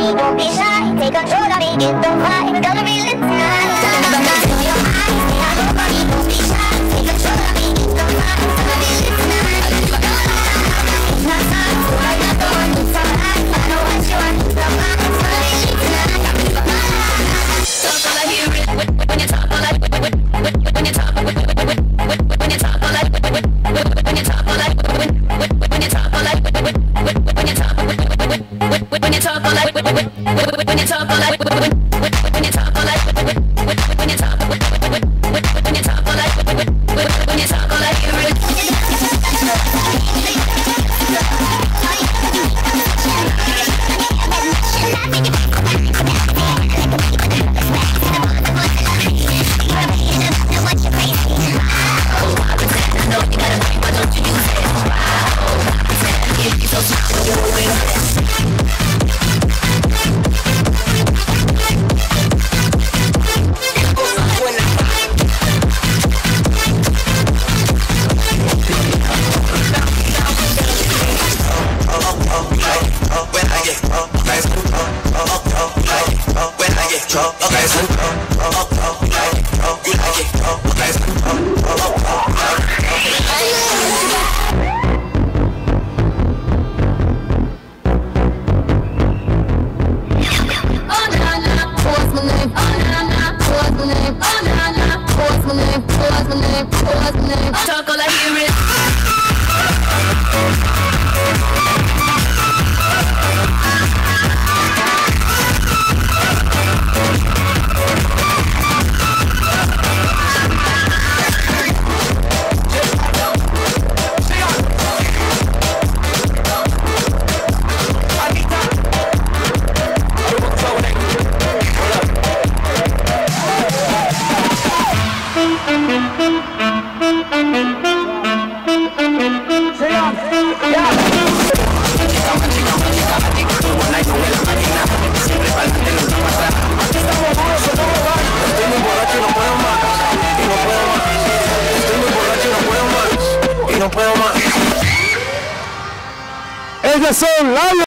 me, don't be shy. Take control of me, get the vibe. It's gonna be lit tonight. Never make to your eyes. Say I go for me, don't be shy. Take control of me, get the vibe. It's gonna be lit tonight. It's not time to worry, I'm going to sunlight. I know what you want, the vibe. It's gonna be lit tonight. Talk all I hear it when you talk all I when you talk when you talk all I when you talk all I when you talk all I when you talk all I when you talk all I when you talk all I when you talk all I when you talk all I hear it. Talk all I hear it. Ellos son Lions.